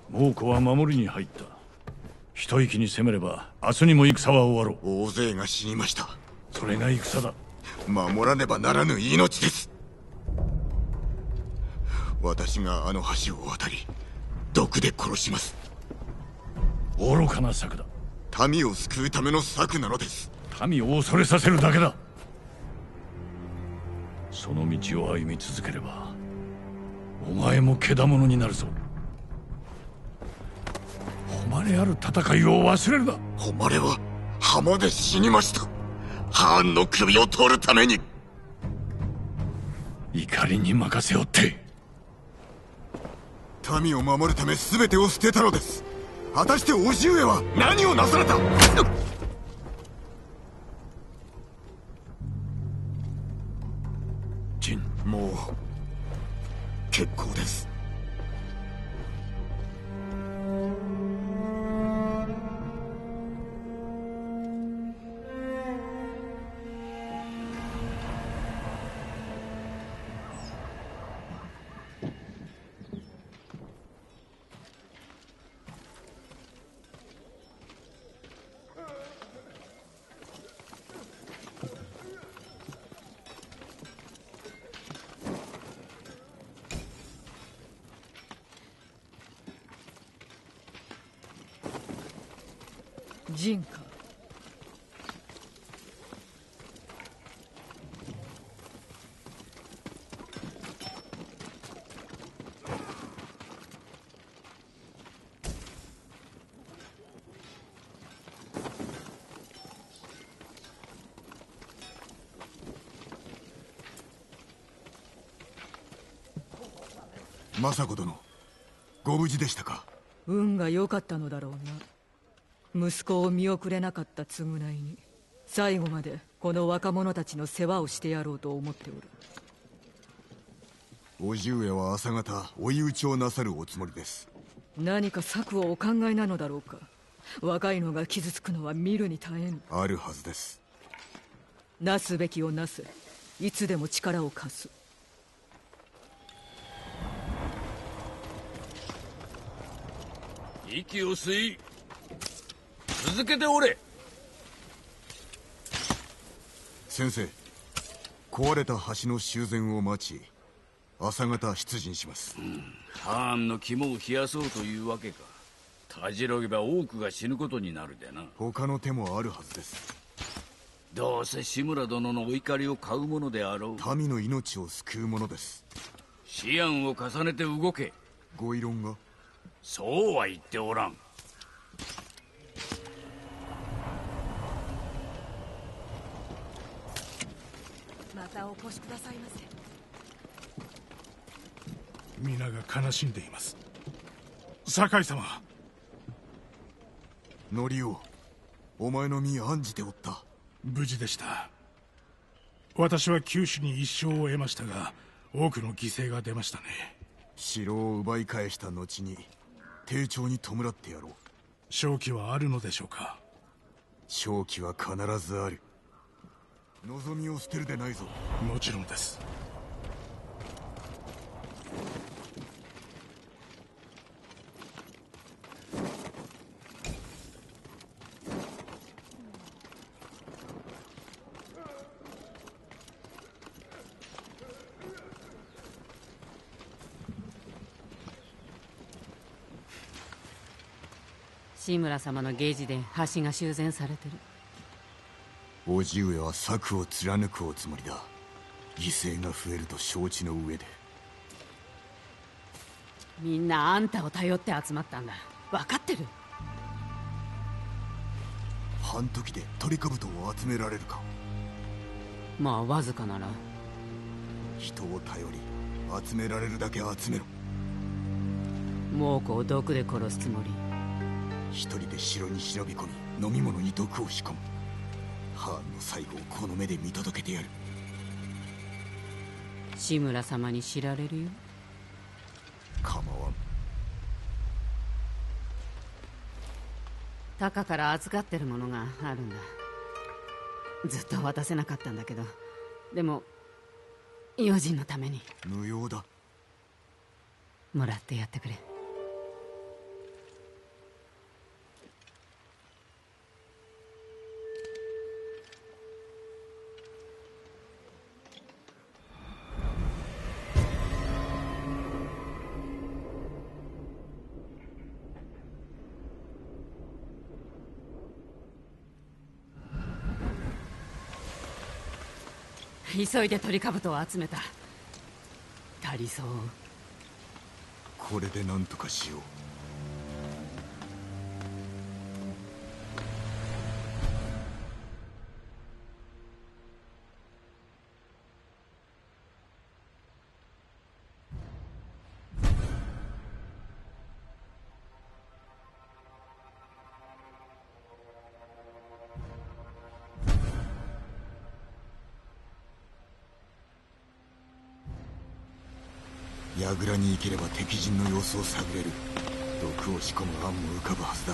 猛虎は守りに入った。一息に攻めれば明日にも戦は終わろう。 大勢が死にました。 それが戦だ。 守らねばならぬ命です。私があの橋を渡り毒で殺します。 愚かな策だ。 民を救うための策なのです。 民を恐れさせるだけだ。その道を歩み続ければお前も獣になるぞ。誉れある戦いを忘れるな。 誉れは浜で死にました。ハーンの首を取るために。 怒りに任せおって民を守るため全てを捨てたのです。果たして叔父上は何をなされた。 ジン、 もう結構です。 ジンか。 政子殿、ご無事でしたか。 運が良かったのだろうな。息子を見送れなかった償いに最後までこの若者たちの世話をしてやろうと思っておる。 叔父上は朝方追い打ちをなさるおつもりです。 何か策をお考えなのだろうか。若いのが傷つくのは見るに耐えん。 あるはずです。 なすべきをなせ。いつでも力を貸す。 息を吸い続けておれ。 先生、壊れた橋の修繕を待ち朝方出陣します。 ハーンの肝を冷やそうというわけか。たじろげば多くが死ぬことになるでな。 他の手もあるはずです。 どうせ志村殿のお怒りを買うものであろう。 民の命を救うものです。 思案を重ねて動け。 ご異論が。 そうは言っておらん。 またお越しくださいませ。 皆が悲しんでいます。酒井様。 ノリオ、お前の身案じておった。 無事でした。私は九死に一生を得ましたが多くの犠牲が出ましたね。 城を奪い返した後に丁重に弔ってやろう。 勝機はあるのでしょうか。 勝機は必ずある。望みを捨てるでないぞ。 もちろんです。 志村様の芸事で橋が修繕されてる。 叔父上は策を貫くおつもりだ。犠牲が増えると承知の上で。 みんなあんたを頼って集まったんだ。分かってる。 半時でトリカブトを集められるか。 まあわずかなら。 人を頼り集められるだけ集めろ。 猛虎を毒で殺すつもり。 一人で城に忍び込み飲み物に毒を仕込む。ハーンの最後をこの目で見届けてやる。 志村様に知られるよ。 構わん。 タカから預かってるものがあるんだ。ずっと渡せなかったんだけど、でも用心のために。 無用だ。 もらってやってくれ。 急いでトリカブトを集めた。足りそう？ これで何とかしよう。櫓に行ければ敵陣の様子を探れる。毒を仕込む案も浮かぶはずだ。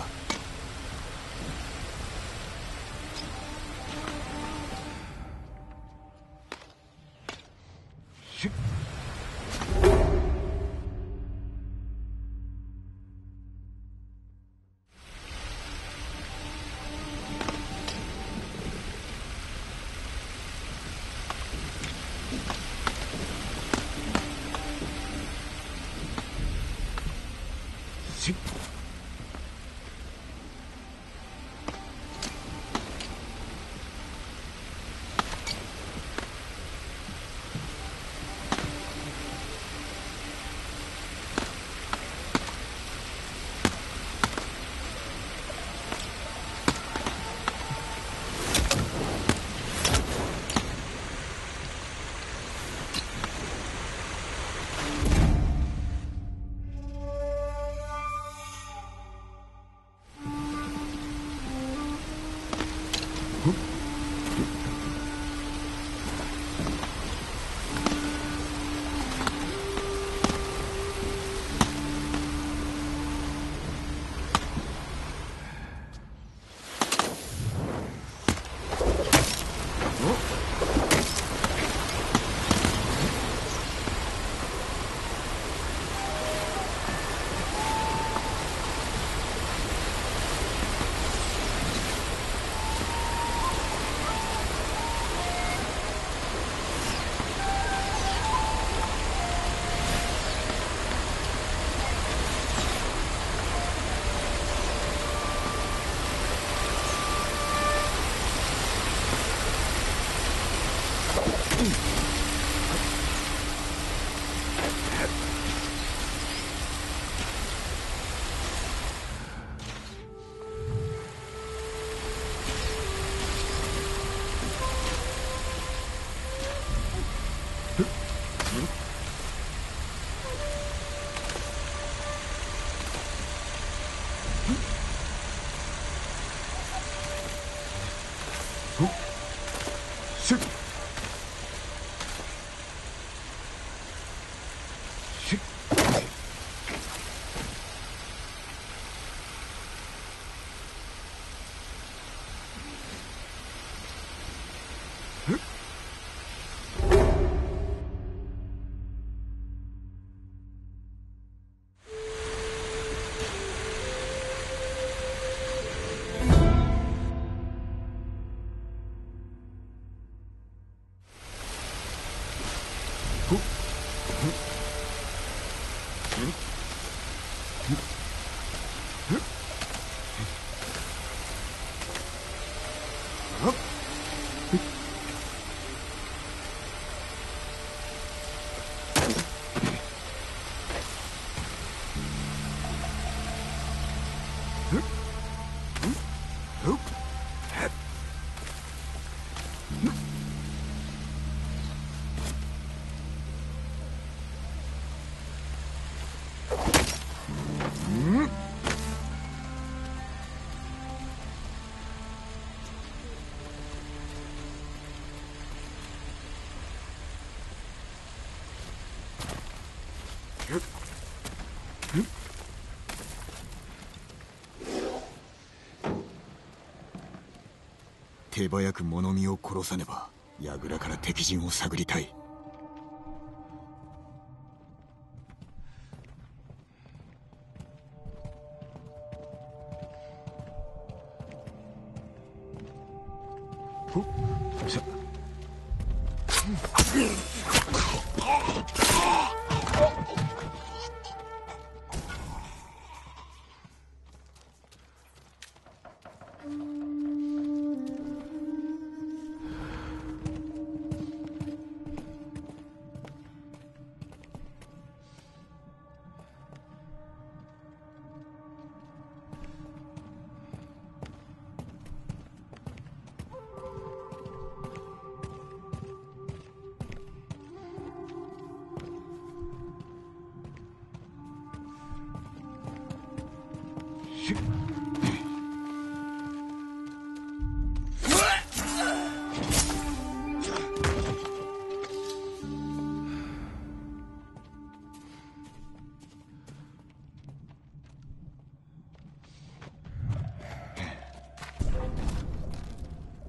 手早く物見を殺さねば櫓から敵陣を探りたい。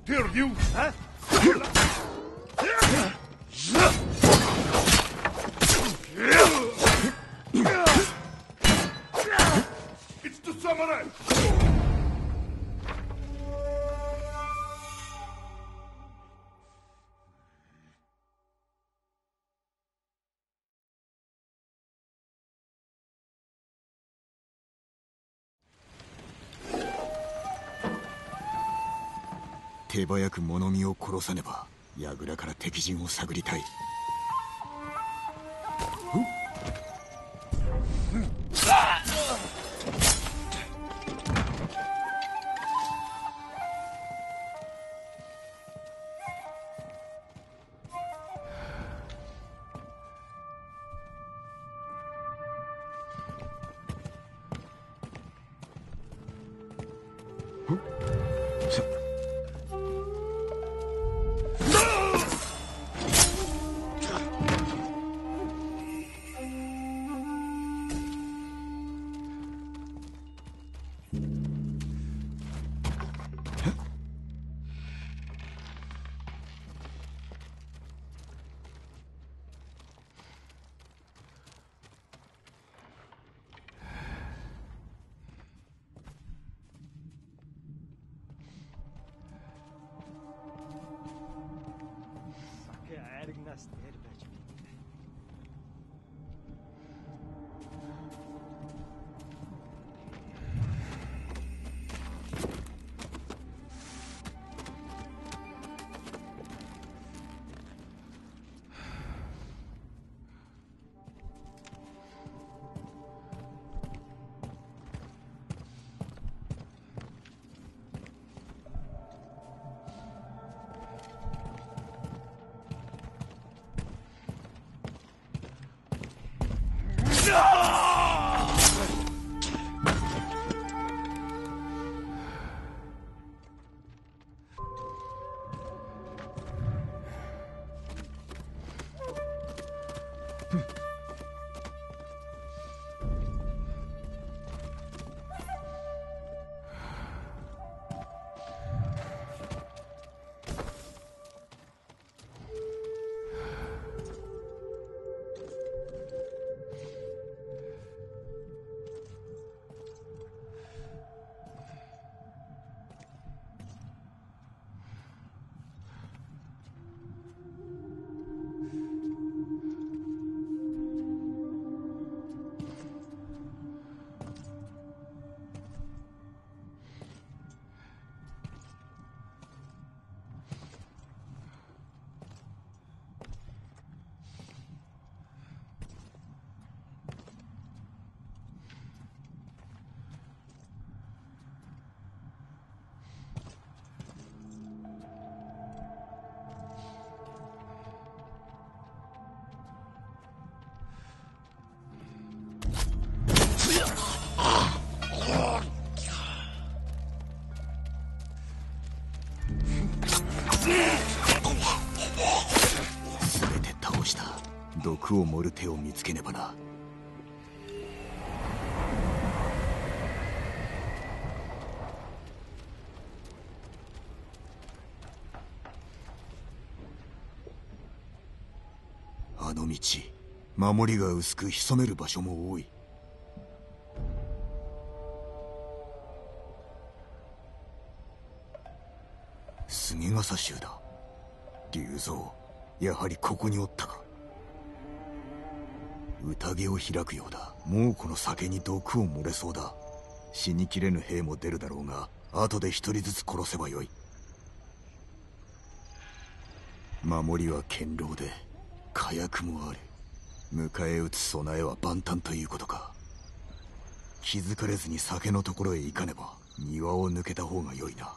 dare you? Huh? It's the samurai! 手早く物見を殺さねば櫓から敵陣を探りたい。毒を盛る手を見つけねばな。あの道、守りが薄く潜める場所も多い。杉笠衆だ。龍蔵、やはりここにおったか。宴を開くようだ。もうこの酒に毒を漏れそうだ。死にきれぬ兵も出るだろうが、後で一人ずつ殺せばよい。守りは堅牢で火薬もある。迎え撃つ備えは万端ということか。気づかれずに酒のところへ行かねば庭を抜けた方がよいな。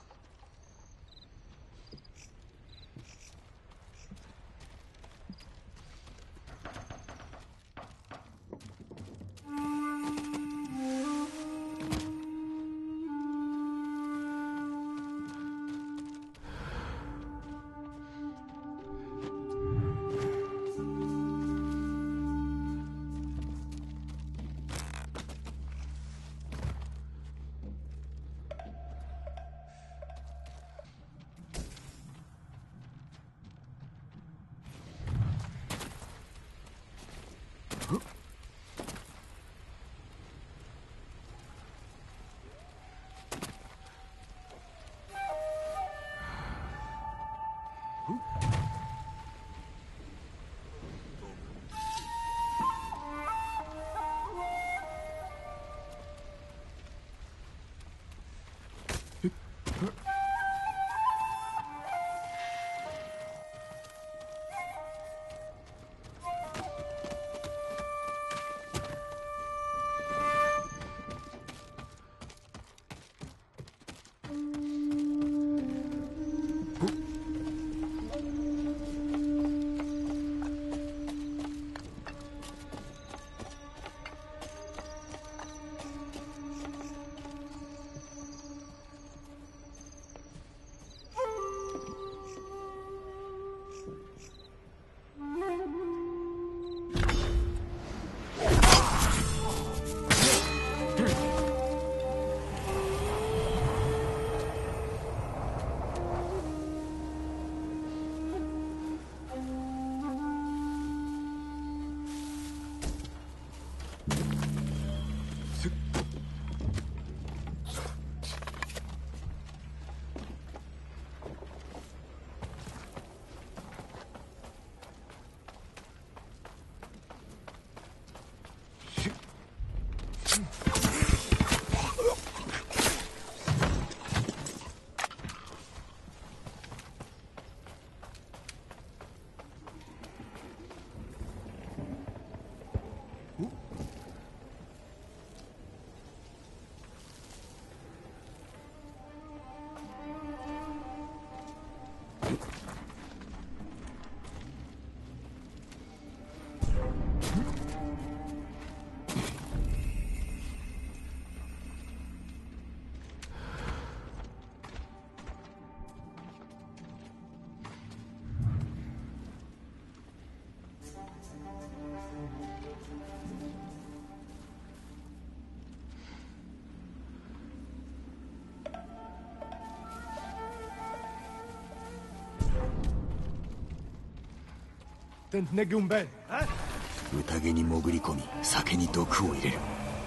宴に潜り込み酒に毒を入れる。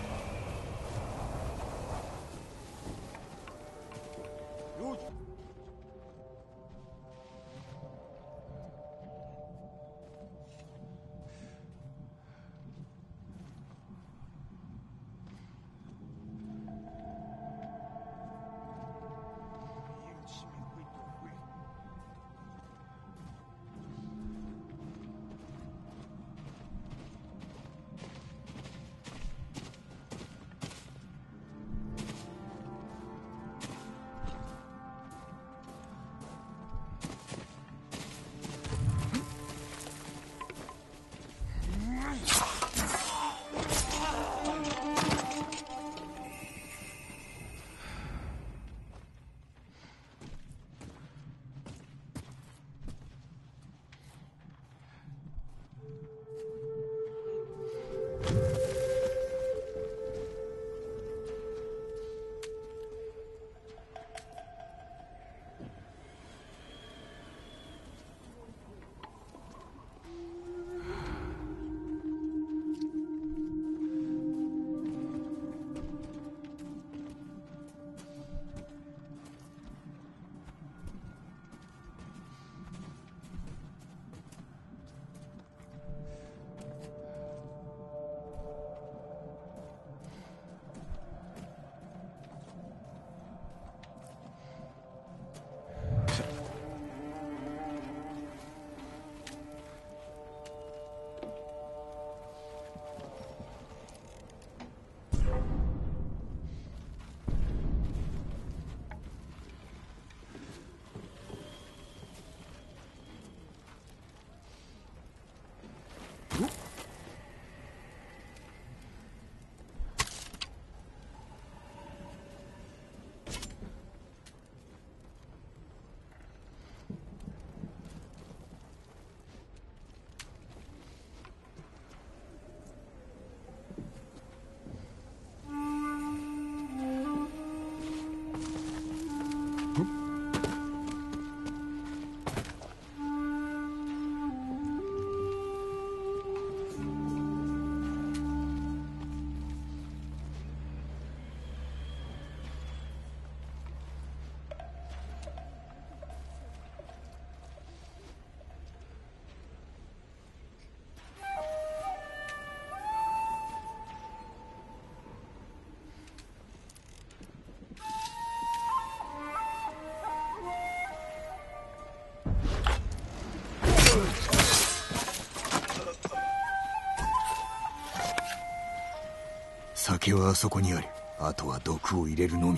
酒はあそこにある。あとは毒を入れるのみ。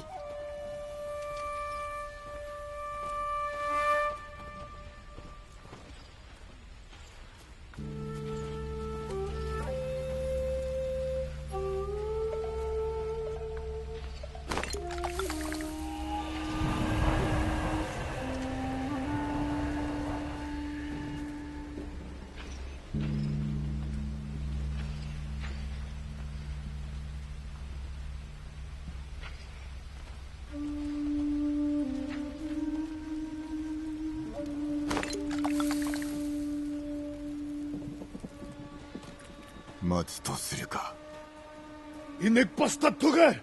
待つとするか。 Il n'est pas statturé!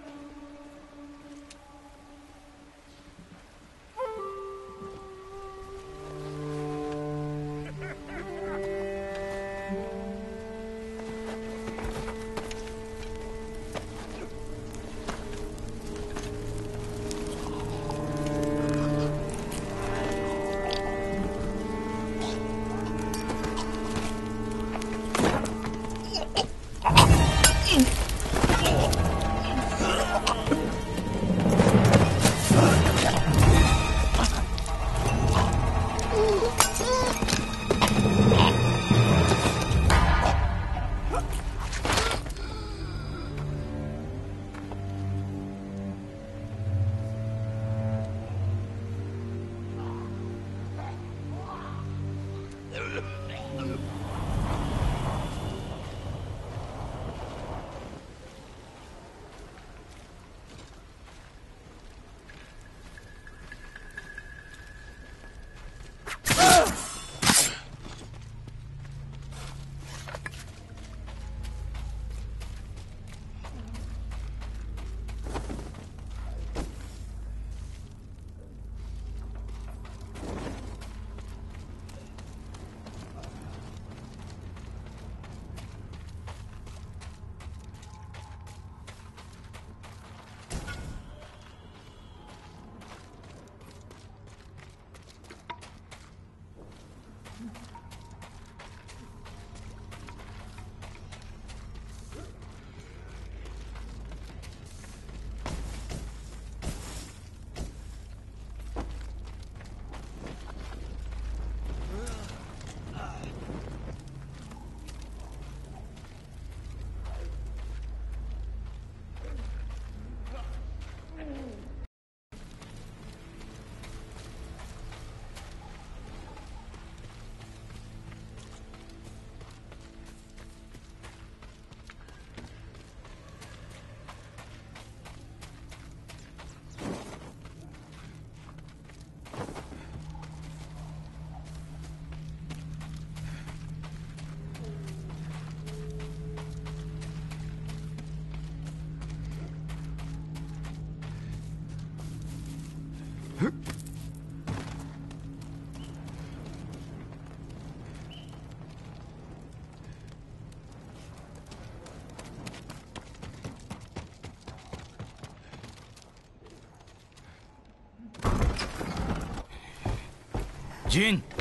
ジン。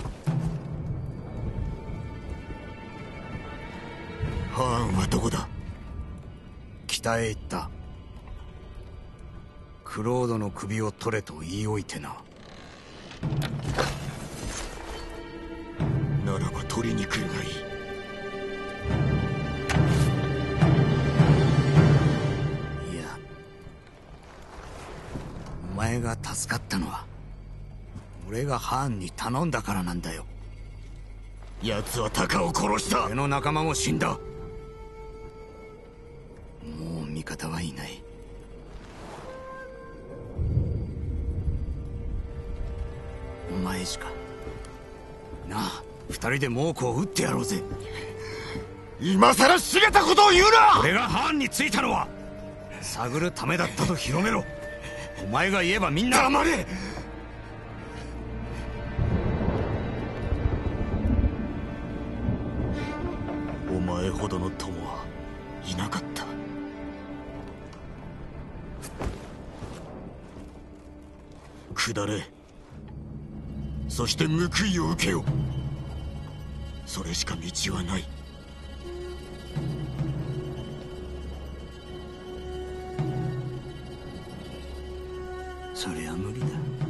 ハーンはどこだ？北へ行った。クロードの首を取れと言い置いてな。ならば取りに来るがいい。いや、お前が助かったのは俺がハーンに頼んだからなんだよ。奴はタカを殺した。俺の仲間も死んだ。もう味方はいない。お前しか。なあ、二人で猛虎を撃ってやろうぜ。今さら茂ったことを言うな。俺がハーンについたのは探るためだったと広めろ。お前が言えばみんな。黙れ。お前ほどの友はいなかった。下れ。そして報いを受けよ。それしか道はない。そりゃ無理だ。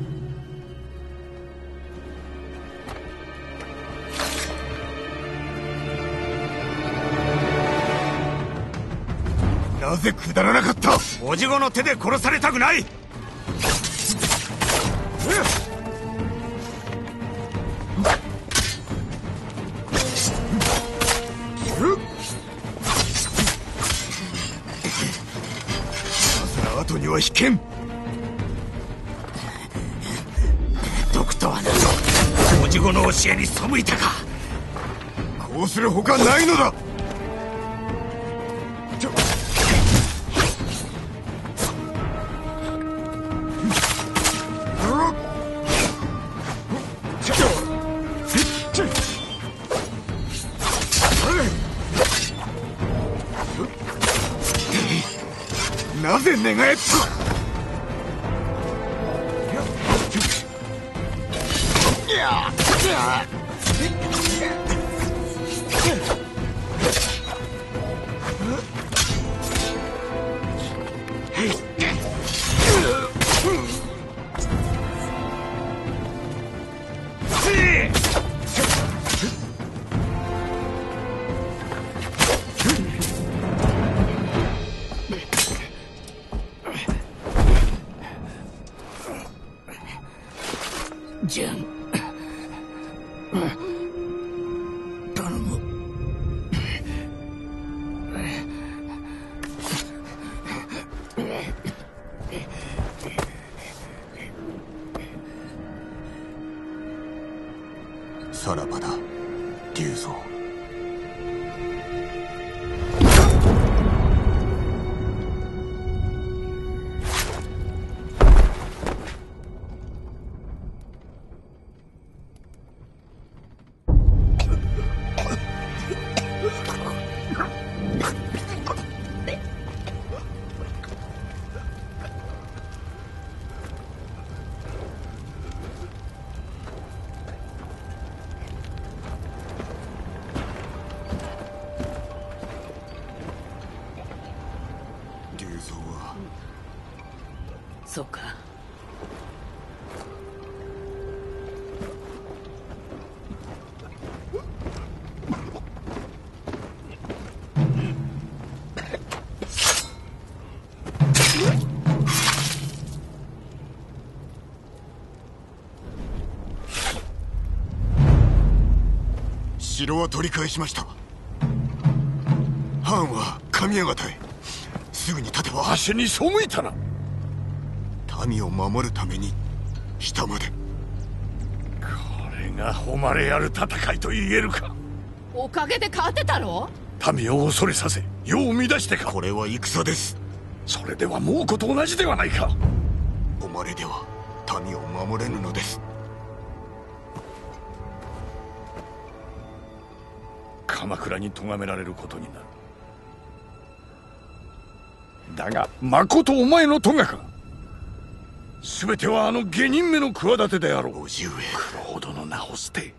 なぜ下らなかった？おじごの手で殺されたくない。後には引けん。ドクターなどおじごの教えに背いたか。こうするほかないのだ。なぜ寝返った？ジャン、頼む。さらばだ、竜蔵。 そうか。 城は取り返しました。ハーンは神谷方へ。すぐに立てば。 足に背いたな。 民を守るために下まで。 これが誉れある戦いと言えるか。 おかげで勝てたろ。 民を恐れさせ世を乱してか。 これは戦です。 それでは猛虎と同じではないか。 誉れでは民を守れぬのです。 鎌倉に咎められることになる。だがまことお前の咎か。全てはあの下人めの企てであろう。 叔父上、 九郎殿の名を捨て、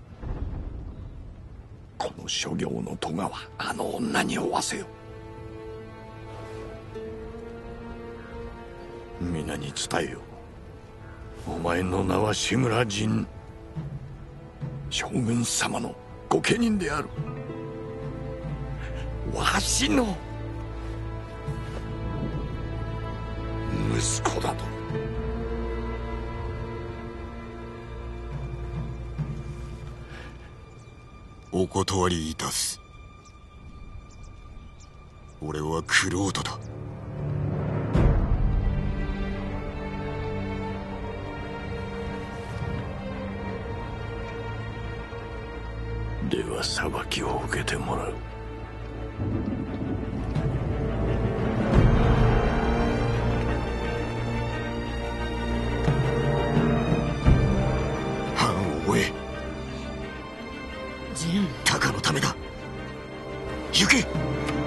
この諸行の咎はあの女に負わせよ。皆に伝えよ。お前の名は志村陣、将軍様の御家人である。わしの息子だと。 お断りいたす。俺は玄人だ。 では裁きを受けてもらう。 藩を追え。 ジン、 鷹のためだ。行け。